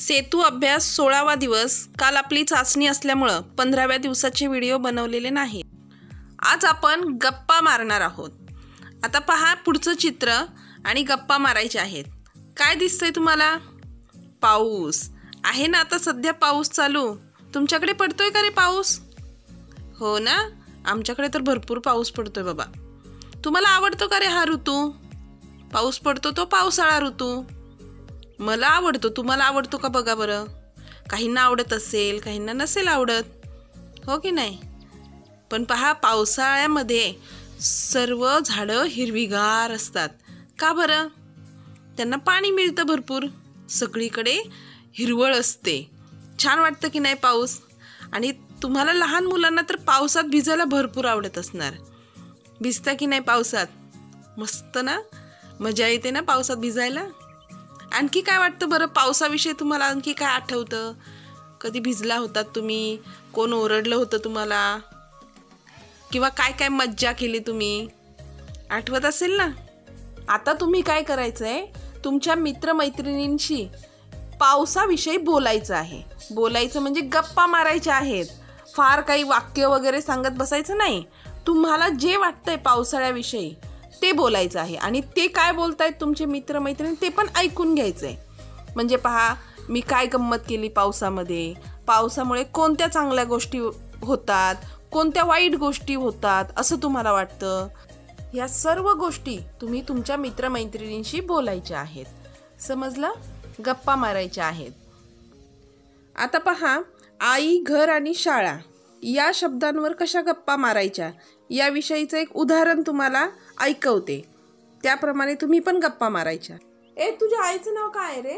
सेतू अभ्यास 16वा दिवस. काल आपली चाचणी असल्यामुळं 15व्या दिवसाचे व्हिडिओ बनवलेले नाही. आज आपण गप्पा मारणार आहोत. आता पहा पुढचं चित्र आणि गप्पा मारायचे आहेत. काय दिसतंय तुम्हाला? पाऊस आहे ना. आता सध्या पाऊस चालू. तुमच्याकडे पडतोय का रे पाऊस? हो ना, आमच्याकडे तर भरपूर पाऊस पडतोय बाबा. तुम्हाला आवडतो का रे हा ऋतू? पाऊस पडतो तो पावसाळा ऋतू. मला आवडतो. तुम्हाला आवडतो का बघा बरं. काहींना आवडत असेल, काहींना नसेल आवडत, हो की नाही. पण पहा पावसाळ्यामध्ये सर्व झाडं हिरवीगार असतात. का बरं? त्यांना पाणी मिळतं भरपूर. सगळीकडे हिरवळ असते. छान वाटतं की नाही पाऊस. आणि तुम्हाला लहान मुलांना तर पावसात भिजायला भरपूर आवडत असणार. भिजता की नाही पावसात? मस्त ना, मजा येते ना पावसात भिजायला. आणखी काय वाटतं बरं पावसाविषयी? तुम्हाला आणखी काय आठवतं? कधी भिजला होतात तुम्ही? कोण ओरडलं होतं तुम्हाला? किंवा काय काय मज्जा केली तुम्ही? आठवत असेल ना. आता तुम्ही काय करायचं आहे, तुमच्या मित्रमैत्रिणींशी पावसाविषयी बोलायचं आहे. बोलायचं म्हणजे गप्पा मारायच्या आहेत. फार काही वाक्य वगैरे सांगत बसायचं नाही. तुम्हाला जे वाटतंय पावसाळ्याविषयी ते बोलायचं आहे. आणि ते काय बोलतायत तुमचे मित्रमैत्रिणी ते पण ऐकून घ्यायचं आहे. म्हणजे पहा मी काय गंमत केली पावसामध्ये, पावसामुळे कोणत्या चांगल्या गोष्टी होतात, कोणत्या वाईट गोष्टी होतात असं तुम्हाला वाटतं. या सर्व गोष्टी तुम्ही तुमच्या मित्रमैत्रिणींशी बोलायच्या आहेत. समजलं? गप्पा मारायच्या आहेत. आता पहा आई, घर आणि शाळा या शब्दांवर कशा गप्पा मारायच्या याविषयीचं एक उदाहरण तुम्हाला ऐकवते. त्याप्रमाणे तुम्ही पण गप्पा मारायच्या. तुझ्या आईचं नाव काय आहे रे?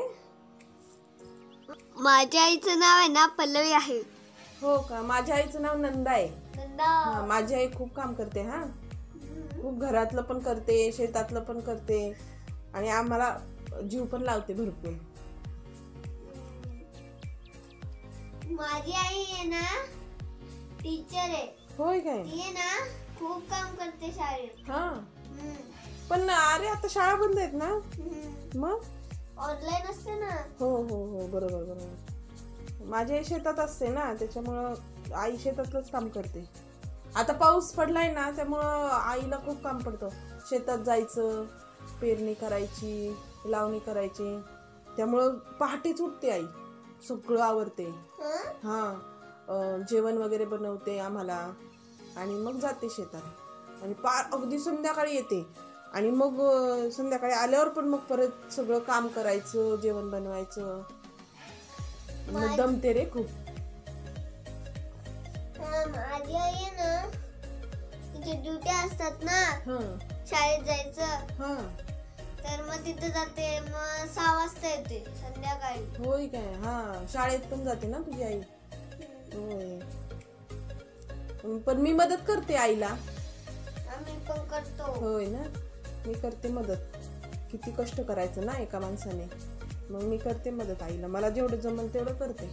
माझ्या आईचं नाव आहे ना पल्लवी आहे. हो का? माझ्या आईचं नाव नंदा आहे. नंदा. माझी आई खूप काम करते. खूप घरातलं पण करते, शेतातलं पण करते आणि आम्हाला जीव पण लावते भरपूर. माझी आई आहे ना टीचर आहे. होय काय? ती आहे ना खूप काम करते शाळेत. पण अरे आता शाळा बंद आहेत ना. मग ऑनलाईन असते ना. हो हो हो, बरोबर बरोबर. माझी आई शेतात असते ना, त्याच्यामुळं आई शेतातलंच काम करते. आता पाऊस पडलाय ना, त्यामुळं आईला खूप काम पडतं. शेतात जायचं, पेरणी करायची, लावणी करायची. त्यामुळं पहाटेच उठते आई, सगळं आवरते. जेवण वगैरे बनवते आम्हाला आणि मग जाते शेतात आणि अगदी संध्याकाळी येते. आणि मग संध्याकाळी आल्यावर पण मग परत सगळं काम करायचं, जेवण बनवायचं. मग दमते रे खूप. माझी आई आहे ना, तिथे ड्युटी असतात ना, शाळेत जायचं. तर मग तिथे जाते. मग 6 वाजता येते संध्याकाळी. होय काय? शाळेत पण जाते ना तुझी आई? होय. पण मी मदत करते आईला. आम्ही पण करतो. होय ना, मी करते मदत. किती कष्ट करायचं ना एका माणसाने. मग मी करते मदत आईला. मला जेवढं जमल तेवढं करते.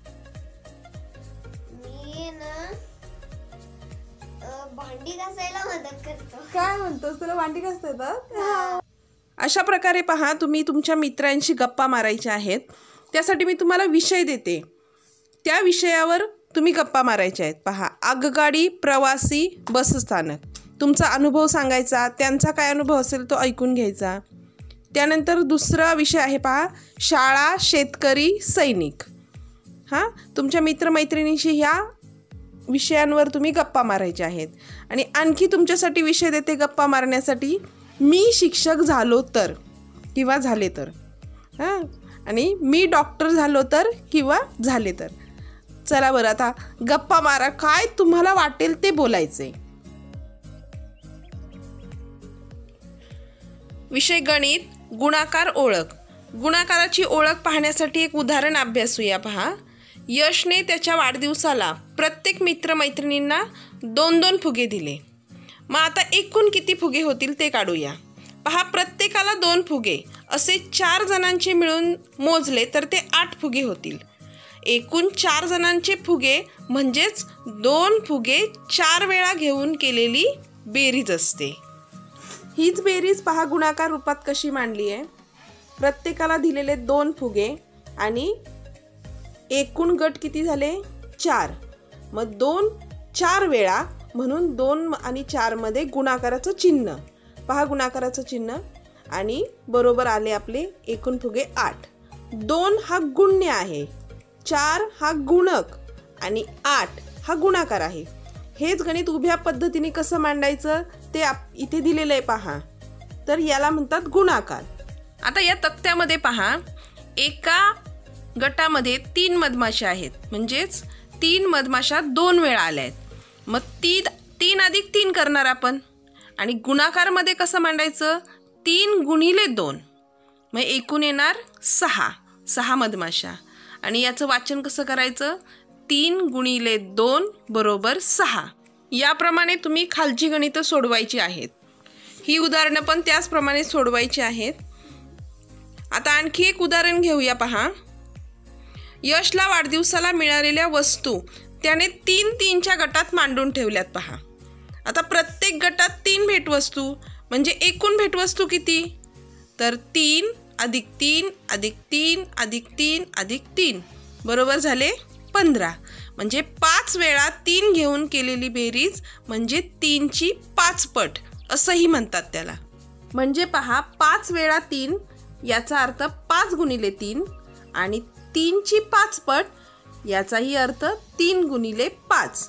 मी ना भांडी घासायला मदत करतो. काय म्हणतोस? तुला भांडी घासता येतात? अशा प्रकारे पहा तुम्ही तुमच्या मित्रांशी गप्पा मारायच्या आहेत. त्यासाठी मी तुम्हाला विषय देते. त्या विषयावर तुम्ही गप्पा मारायच्या आहेत. पहा आगगाडी, प्रवासी, बसस्थानक. तुमचा अनुभव सांगायचा. त्यांचा काय अनुभव असेल तो ऐकून घ्यायचा. त्यानंतर दुसरा विषय आहे पहा शाळा, शेतकरी, सैनिक. तुमच्या मित्रमैत्रिणींशी ह्या विषयांवर तुम्ही गप्पा मारायच्या आहेत. आणि आणखी तुमच्यासाठी विषय देते गप्पा मारण्यासाठी. मी शिक्षक झालो तर किंवा झाले तर. आणि मी डॉक्टर झालो तर किंवा झाले तर. चला बरं आता गप्पा मारा. काय तुम्हाला वाटेल ते बोलायचे. विषय गणित, गुणाकार, ओळख. गुणाकाराची ओळख पाहण्यासाठी एक उदाहरण अभ्यासूया. पहा यशने त्याच्या वाढदिवसाला प्रत्येक मित्रमैत्रिणींना 2-2 फुगे दिले. मग आता एकूण किती फुगे होतील ते काढूया. पहा प्रत्येकाला 2 फुगे असे 4 जणांचे मिळून मोजले तर ते 8 फुगे होतील. एकूण 4 जणांचे फुगे म्हणजेच 2 फुगे 4 वेळा घेऊन केलेली बेरीज असते. हीच बेरीज पहा गुणाकार रूपात कशी मांडली आहे. प्रत्येकाला दिलेले 2 फुगे आणि एकूण गट किती झाले 4. मग 2 4 वेळा म्हणून 2 आणि 4 मध्ये गुणाकाराचं चिन्ह. पहा गुणाकाराचं चिन्ह आणि बरोबर आले आपले एकूण फुगे 8. 2 हा गुण्य आहे, 4 हा गुणक आणि 8 हा गुणाकार आहे. हेच गणित उभ्या पद्धतीने कसं मांडायचं ते इथे दिलेलं आहे पहा. तर याला म्हणतात गुणाकार. आता या तक्त्यामध्ये पहा, एका गटामध्ये 3 मधमाशा आहेत, म्हणजेच 3 मधमाशा 2 वेळा आल्या आहेत. मग 3 अधिक 3 करणार आपण. आणि गुणाकारमध्ये कसं मांडायचं, 3 गुणिले 2, मग एकूण येणार 6 मधमाशा. आणि याचं वाचन कसं करायचं, 3 गुणिले 2 बरोबर 6. याप्रमाणे तुम्ही खालची गणितं सोडवायची आहेत. ही उदाहरणं पण त्याचप्रमाणे सोडवायची आहेत. आता आणखी एक उदाहरण घेऊया पहा. यशला वाढदिवसाला मिळालेल्या वस्तू त्याने 3-3च्या गटात मांडून ठेवल्यात पहा. आता प्रत्येक गटात 3 भेटवस्तू म्हणजे एकूण भेटवस्तू किती, तर 3 अधिक 3 अधिक 3 अधिक 3 अधिक 3 बरोबर झाले 15. म्हणजे 5 वेळा 3 घेऊन केलेली बेरीज म्हणजे 3ची 5 पट असंही म्हणतात त्याला. म्हणजे पहा 5 वेळा 3 याचा अर्थ 5 गुणिले 3 आणि 3ची 5 पट याचाही अर्थ 3 गुणिले 5.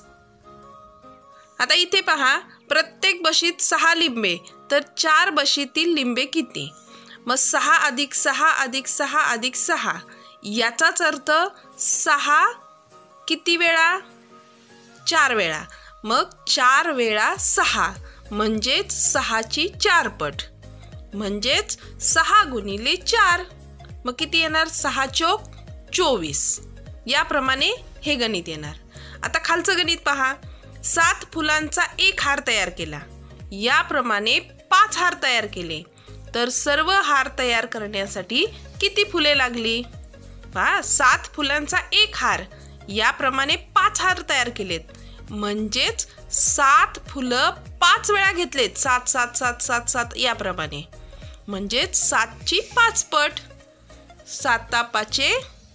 आता इथे पहा, प्रत्येक बशीत 6 लिंबे तर 4 बशीतील लिंबे किती. मग 6 अधिक 6 अधिक 6 अधिक 6 याचाच अर्थ 6 किती वेळा, 4 वेळा. मग 4 वेळा 6 म्हणजेच 6ची 4 पट म्हणजेच 6 गुणिले 4. मग किती येणार, 6 चोक 24. याप्रमाणे हे गणित येणार. आता खालचं गणित पहा. 7 फुलांचा एक हार तयार केला. याप्रमाणे 5 हार तयार केले तर सर्व हार तयार करण्यासाठी किती फुले लागली. पहा 7 फुलांचा एक हार याप्रमाणे 5 हार तयार केलेत म्हणजेच 7 फुलं 5 वेळा घेतलेत. 7 7 7 7 7 याप्रमाणे म्हणजेच 7ची 5 पट. 7 5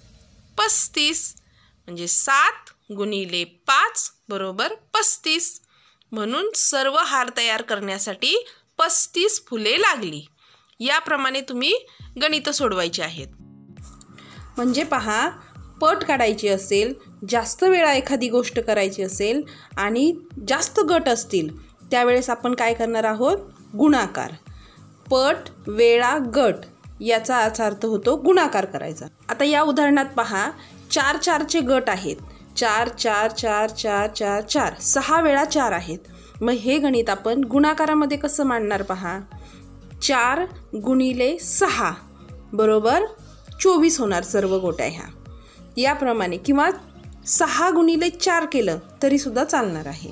35 म्हणजे 7 गुणिले 5 बरोबर 35. म्हणून सर्व हार तयार करण्यासाठी 35 फुले लागली. याप्रमाणे तुम्ही गणितं सोडवायची आहेत. म्हणजे पहा, पट काढायची असेल, जास्त वेळा एखादी गोष्ट करायची असेल आणि जास्त गट असतील त्यावेळेस आपण काय करणार आहोत, गुणाकार. पट वेळा गट याचा अर्थ होतो गुणाकार करायचा. आता या उदाहरणात पहा, 4 4चे गट आहेत. 4 4 4 4 4 4 6 वेळा 4 आहेत. मग हे गणित आपण गुणाकारामध्ये कसं मांडणार पहा. 4 गुणिले 6 बरोबर 24 होणार सर्व गोट्या ह्या. याप्रमाणे किंवा 6 गुणिले 4 केलं तरी सुद्धा चालणार आहे.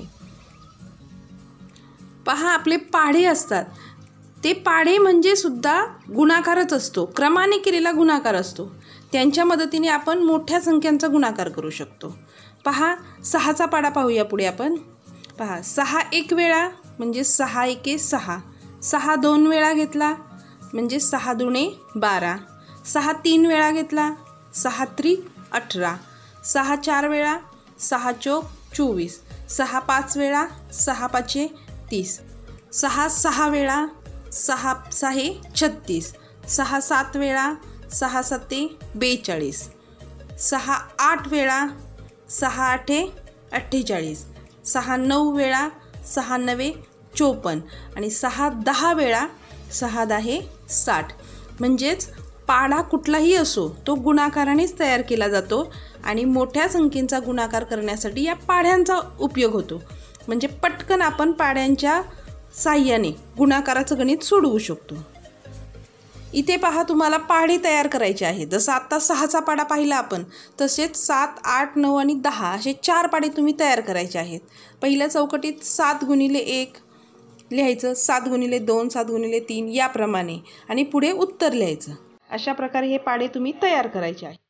पहा आपले पाढे असतात, ते पाढे म्हणजे सुद्धा गुणाकारच असतो, क्रमाने केलेला गुणाकार असतो. त्यांच्या मदतीने आपण मोठ्या संख्यांचा गुणाकार करू शकतो. पहा 6चा पाढा पाहूया पुढे आपण. पहा 6 एक वेळा म्हणजे 6 एके 6. 6 2 वेळा घेतला म्हणजे 6 दुणे 12. 6 3 वेळा घेतला 6 त्रिक 18. 6 4 वेळा 6 चोक 24. 6 5 वेळा 6 5 30. 6 6 वेळा 6 6 36. 6 7 वेळा 6 7 42. 6 8 वेळा 6 8 48. 6 9 वेळा 6 9 54 आणि 6 10 वेळा 6 10 60. म्हणजेच पाढा कुठलाही असो तो गुणाकारानेच तयार केला जातो आणि मोठ्या संख्येचा गुणाकार करण्यासाठी या पाढ्यांचा उपयोग होतो. म्हणजे पटकन आपण पाढ्यांच्या साह्याने गुणाकाराचं गणित सोडवू शकतो. इथे पहा तुम्हाला पाढे तयार करायचे आहेत. जसं आत्ता 6चा पाढा पाहिला आपण, तसेच 7 8 9 आणि 10 असे 4 पाढे तुम्ही तयार करायचे आहेत. पहिल्या चौकटीत 7 गुणिले 1 लिहायचं, 7 गुणिले 2 7 गुणिले 3 याप्रमाणे आणि पुढे उत्तर लिहायचं. अशा प्रकारे हे पाढे तुम्ही तयार करायचे आहेत.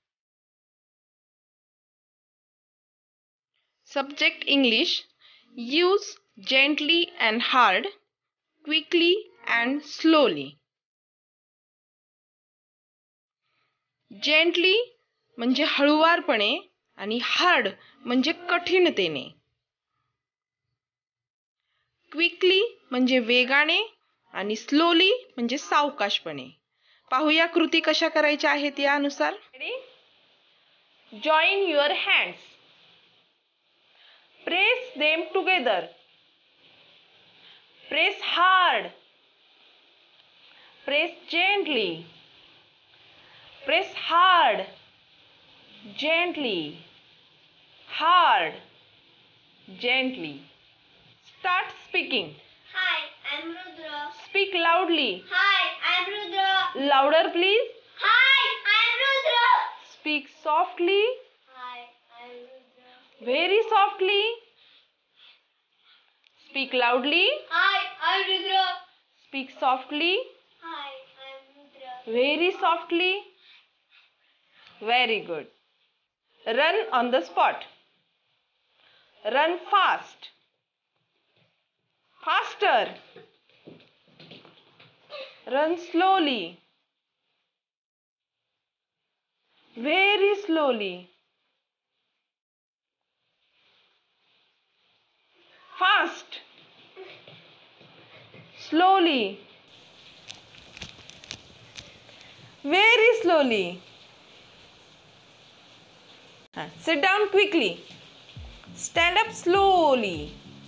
Subject English. Use gently and hard, quickly and slowly. Gently म्हणजे हळुवारपणे आणि हार्ड म्हणजे कठीणतेने. क्विकली म्हणजे वेगाने आणि स्लोली म्हणजे सावकाशपणे. पाहूया कृती कशा करायच्या आहेत यानुसार. Join your hands. Press them together. Press hard. Press gently. Press hard. Gently. Hard. Gently. Start speaking. Hi, I'm Rudra. Speak loudly. Hi, I'm Rudra. Louder, please. Hi, I'm Rudra. Speak softly. Hi, I'm Rudra. Very softly. Speak loudly. Hi, I'm Rudra. Speak softly. Hi, I'm Rudra. Very softly. Very good. Run on the spot. Run fast. Faster. Run slowly. Very slowly. Fast. Slowly. Very slowly. Sit down quickly. Stand up slowly.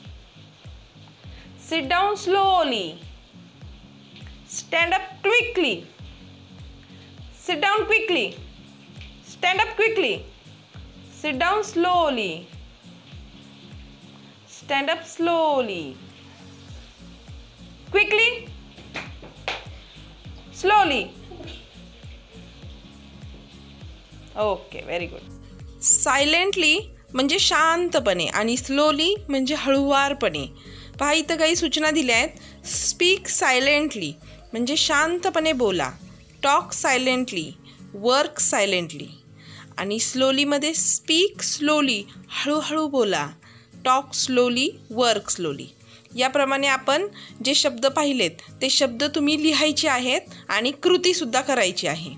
Sit down slowly. Stand up quickly. Sit down quickly. Stand up quickly. Sit down slowly. Stand up slowly. Quickly. Slowly. Okay, very good. Silently म्हणजे शांतपणे आणि slowly म्हणजे हळुवारपणे. पहा इथं काही सूचना दिल्या आहेत. स्पीक सायलेंटली म्हणजे शांतपणे बोला. Talk silently, work silently. आणि स्लोलीमध्ये स्पीक स्लोली हळूहळू बोला. Talk slowly, work slowly. याप्रमाणे आपण जे शब्द पाहिलेत ते शब्द तुम्ही लिहायचे आहेत आणि कृतीसुद्धा करायची आहे.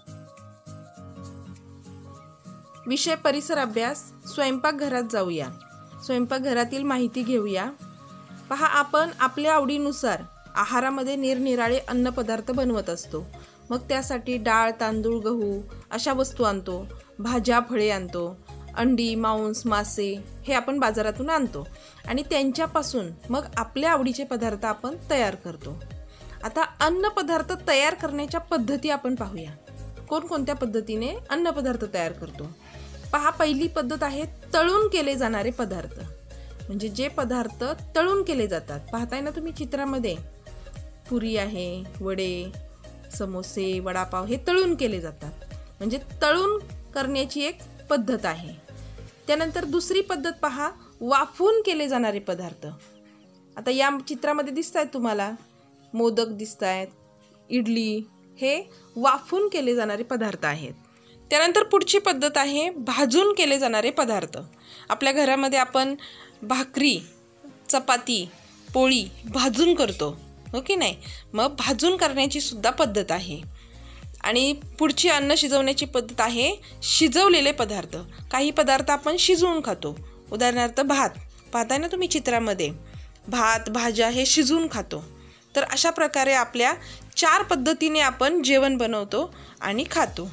विषय परिसर अभ्यास. स्वयंपाकघरात जाऊया. स्वयंपाकघरातील माहिती घेऊया. पहा, आपण आपल्या आवडीनुसार आहारामध्ये निरनिराळे अन्नपदार्थ बनवत असतो. मग त्यासाठी डाळ, तांदूळ, गहू अशा वस्तू आणतो. भाज्या, फळे आणतो. अंडी, मांस, मासे हे आपण बाजारातून आणतो आणि त्यांच्यापासून मग आपल्या आवडीचे पदार्थ आपण तयार करतो. आता अन्नपदार्थ तयार करण्याच्या पद्धती आपण पाहूया. कोणकोणत्या पद्धतीने अन्नपदार्थ तयार करतो. पहा, पहिली पद्धत आहे तळून केले जाणारे पदार्थ. म्हणजे जे पदार्थ तळून केले जातात. पाहताय ना तुम्ही चित्रामध्ये, पुरी आहे, वडे, समोसे, वडापाव हे तळून केले जातात. म्हणजे तळून करण्याची एक पद्धत आहे. त्यानंतर दुसरी पद्धत पहा, वाफवून केले जाणारे पदार्थ. आता या चित्रामध्ये दिसत आहेत तुम्हाला, मोदक दिसत आहेत, इडली, हे वाफवून केले जाणारे पदार्थ आहेत. त्यानंतर पुढची पद्धत आहे भाजून केले जाणारे पदार्थ. आपल्या घरामध्ये आपण भाकरी, चपाती, पोळी भाजून करतो, हो की नाही. मग भाजून करण्याची सुद्धा पद्धत आहे. आणि पुढची अन्न शिजवण्याची पद्धत आहे शिजवलेले पदार्थ. काही पदार्थ आपण शिजवून खातो. उदाहरणार्थ भात. पाहताय ना तुम्ही चित्रामध्ये, भात, भाज्या हे शिजवून खातो. तर अशा प्रकारे आपल्या 4 पद्धतीने आपण जेवण बनवतो आणि खातो.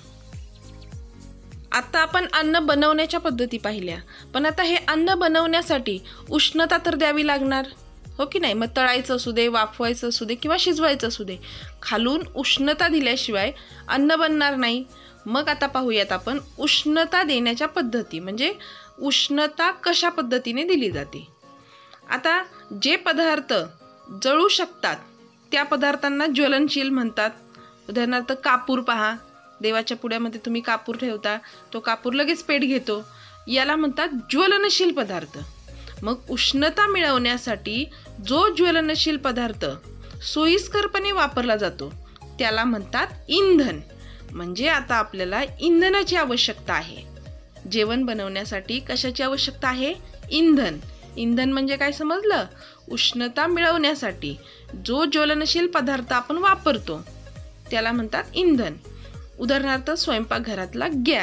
आता आपण अन्न बनवण्याच्या पद्धती पाहिल्या. पण आता हे अन्न बनवण्यासाठी उष्णता तर द्यावी लागणार, हो की नाही. मग तळायचं असू दे, वाफवायचं असू दे किंवा शिजवायचं असू दे, खालून उष्णता दिल्याशिवाय अन्न बनणार नाही. मग आता पाहूयात आपण उष्णता देण्याच्या पद्धती. म्हणजे उष्णता कशा पद्धतीने दिली जाते. आता जे पदार्थ जळू शकतात त्या पदार्थांना ज्वलनशील म्हणतात. उदाहरणार्थ कापूर पहा, देवाच्या पुड्यामध्ये तुम्ही कापूर ठेवता, तो कापूर लगेच पेट घेतो, याला म्हणतात ज्वलनशील पदार्थ. मग उष्णता मिळवण्यासाठी जो ज्वलनशील पदार्थ सोयीस्करपणे वापरला जातो त्याला म्हणतात इंधन. म्हणजे आता आपल्याला इंधनाची आवश्यकता आहे. जेवण बनवण्यासाठी कशाची आवश्यकता आहे? इंधन. इंधन म्हणजे काय समजलं? उष्णता मिळवण्यासाठी जो ज्वलनशील पदार्थ आपण वापरतो त्याला म्हणतात इंधन. उदाहरणार्थ स्वयंपाकघरातला गॅस.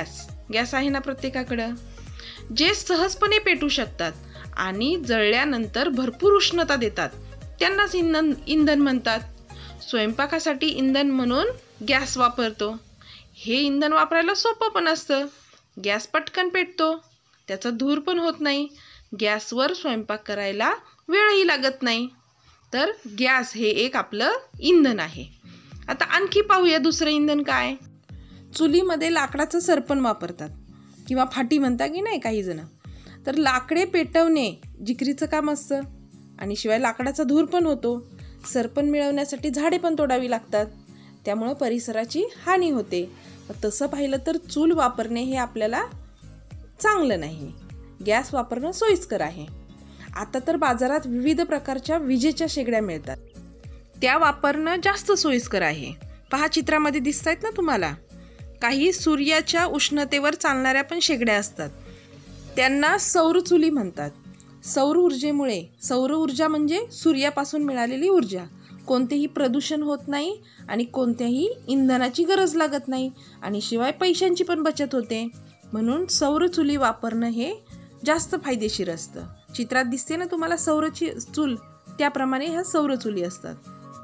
गॅस आहे ना प्रत्येकाकडं. जे सहजपणे पेटू शकतात आणि जळल्यानंतर भरपूर उष्णता देतात त्यांनाच इंधन म्हणतात. स्वयंपाकासाठी इंधन म्हणून गॅस वापरतो. हे इंधन वापरायला सोपं पण असतं. गॅस पटकन पेटतो, त्याचा धूर पण होत नाही. गॅसवर स्वयंपाक करायला वेळही लागत नाही. तर गॅस हे एक आपलं इंधन आहे. आता आणखी पाहूया दुसरं इंधन काय. चुलीमध्ये लाकडाचं सरपण वापरतात किंवा फाटी म्हणता की नाही काही जण. तर लाकडे पेटवणे जिकरीचं काम असतं आणि शिवाय लाकडाचा धूर पण होतो. सरपण मिळवण्यासाठी झाडे पण तोडावी लागतात, त्यामुळं परिसराची हानी होते. तसं पाहिलं तर चूल वापरणे हे आपल्याला चांगलं नाही. गॅस वापरणं सोयीस्कर आहे. आता तर बाजारात विविध प्रकारच्या विजेच्या शेगड्या मिळतात, त्या वापरणं जास्त सोयीस्कर आहे. पहा चित्रामध्ये दिसत आहेत ना तुम्हाला. काही सूर्याच्या उष्णतेवर चालणाऱ्या पण शेगड्या असतात, त्यांना सौर चुली म्हणतात. सौर ऊर्जेमुळे, सौर ऊर्जा म्हणजे सूर्यापासून मिळालेली ऊर्जा, कोणतेही प्रदूषण होत नाही आणि कोणत्याही इंधनाची गरज लागत नाही आणि शिवाय पैशांची पण बचत होते. म्हणून सौर चुली वापरणं हे जास्त फायदेशीर असतं. चित्रात दिसते ना तुम्हाला सौरची चूल, त्याप्रमाणे ह्या सौर चुली असतात.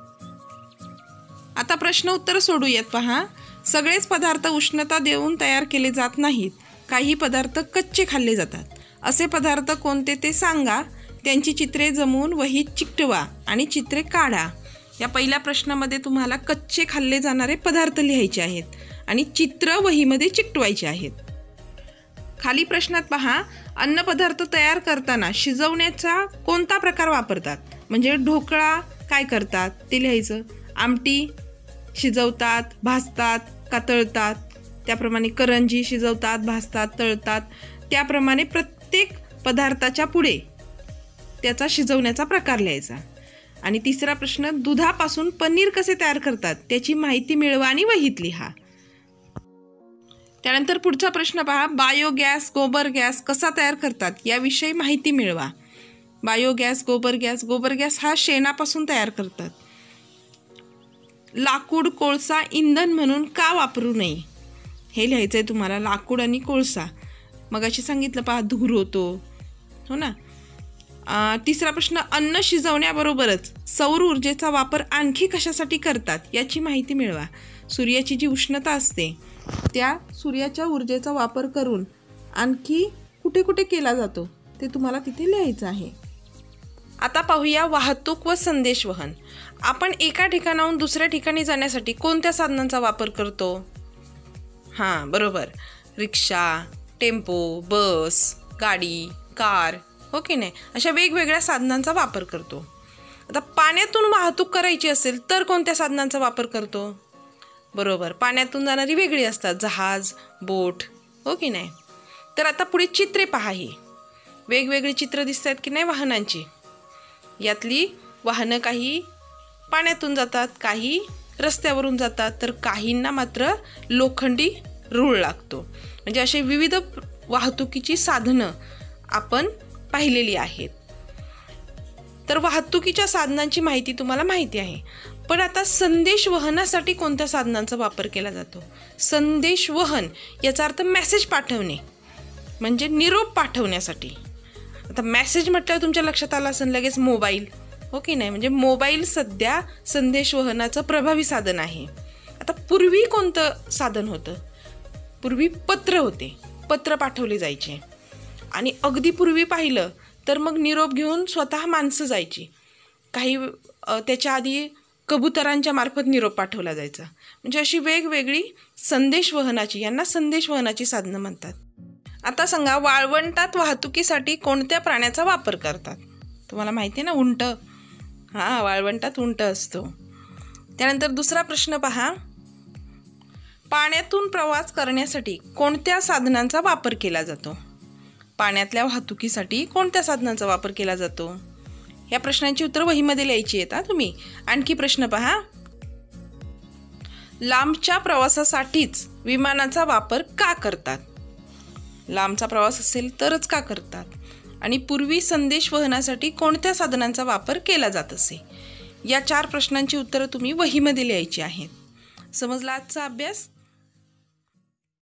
आता प्रश्न उत्तर सोडूयात. पहा, सगळेच पदार्थ उष्णता देऊन तयार केले जात नाहीत. काही पदार्थ कच्चे खाल्ले जातात. असे पदार्थ कोणते ते सांगा. त्यांची चित्रे जमवून वहीत चिकटवा आणि चित्रे काढा. या पहिल्या प्रश्नामध्ये तुम्हाला कच्चे खाल्ले जाणारे पदार्थ लिहायचे आहेत आणि चित्र वहीमध्ये चिकटवायचे आहेत. खाली प्रश्नात पहा, अन्नपदार्थ तयार करताना शिजवण्याचा कोणता प्रकार वापरतात. म्हणजे ढोकळा काय करतात ते लिहायचं. आमटी शिजवतात, भाजतात का तळतात. त्याप्रमाणे करंजी शिजवतात, भाजतात, तळतात. त्याप्रमाणे प्रत्येक पदार्थाच्या पुढे त्याचा शिजवण्याचा प्रकार लिहायचा. आणि तिसरा प्रश्न, दुधापासून पनीर कसे तयार करतात त्याची माहिती मिळवा आणि वहीत लिहा. त्यानंतर पुढचा प्रश्न पहा, बायोगॅस, गोबर गॅस कसा तयार करतात याविषयी माहिती मिळवा. बायोगॅस, गोबर गॅस हा शेणापासून तयार करतात. लाकूड, कोळसा इंधन म्हणून का वापरू नये हे लिहायचं आहे तुम्हाला. लाकूड आणि कोळसा मगाशी सांगितलं पहा, धूर होतो, हो ना. तिसरा प्रश्न, अन्न शिजवण्याबरोबरच सौर ऊर्जेचा वापर आणखी कशासाठी करतात याची माहिती मिळवा. सूर्याची जी उष्णता असते त्या सूर्याच्या ऊर्जेचा वापर करून आणखी कुठे कुठे केला जातो ते तुम्हाला तिथे लिहायचं आहे. आता पाहूया वाहतूक व संदेशवहन. आपण एका ठिकाणाहून दुसऱ्या ठिकाणी जाण्यासाठी कोणत्या साधनांचा वापर करतो. हां बरोबर, रिक्षा, टेम्पो, बस, गाडी, कार, हो की नाही, अशा वेगवेगळ्या साधनांचा वापर करतो. आता पाण्यातून वाहतूक करायची असेल तर कोणत्या साधनांचा वापर करतो. बरोबर, पाण्यातून जाणारी वेगळी असतात, जहाज, बोट, हो की नाही. तर आता पुढे चित्रे पहा. ही वेगवेगळी चित्र दिसत आहेत की नाही वाहनांची. यातली वाहनं काही पाण्यातून जातात, काही रस्त्यावरून जातात, तर काहींना मात्र लोखंडी रूळ लागतो. म्हणजे असे विविध वाहतुकीची साधनं आपण पाहिलेली आहेत. तर वाहतुकीच्या साधनांची माहिती तुम्हाला माहिती आहे. पण आता संदेश वहनासाठी कोणत्या साधनांचा वापर केला जातो. संदेश वहन याचा अर्थ मेसेज पाठवणे, म्हणजे निरोप पाठवण्यासाठी. आता मेसेज म्हटल्यावर तुमच्या लक्षात आलं असेल लगेच मोबाईल, हो की नाही. म्हणजे मोबाईल सध्या संदेश वहनाचं प्रभावी साधन आहे. आता पूर्वी कोणतं साधन होतं. पूर्वी पत्र होते, पत्र पाठवले जायचे. आणि अगदी पूर्वी पाहिलं तर मग निरोप घेऊन स्वतः माणसं जायची. काही त्याच्या आधी कबुतरांच्या मार्फत निरोप पाठवला जायचा. म्हणजे अशी वेगवेगळी संदेशवहनाची, यांना संदेशवहनाची साधनं म्हणतात. आता सांगा, वाळवंटात वाहतुकीसाठी कोणत्या प्राण्याचा वापर करतात. तुम्हाला माहिती आहे ना, उंट. हां, वाळवंटात उंट असतो. त्यानंतर दुसरा प्रश्न पहा, पाण्यातून प्रवास करण्यासाठी कोणत्या साधनांचा वापर केला जातो. पाण्यातल्या वाहतुकीसाठी कोणत्या साधनांचा वापर केला जातो. या प्रश्नांची उत्तर वहीमध्ये लिहायची आहेत तुम्ही. आणखी प्रश्न पहा, लांबच्या प्रवासासाठीच विमानाचा वापर का करतात. लांबचा प्रवास असेल तरच का करतात. आणि पूर्वी संदेश वहनासाठी कोणत्या साधनांचा वापर केला जात असे. या 4 प्रश्नांची उत्तरं तुम्ही वहीमध्ये लिहायची आहेत. समजला आजचा अभ्यास.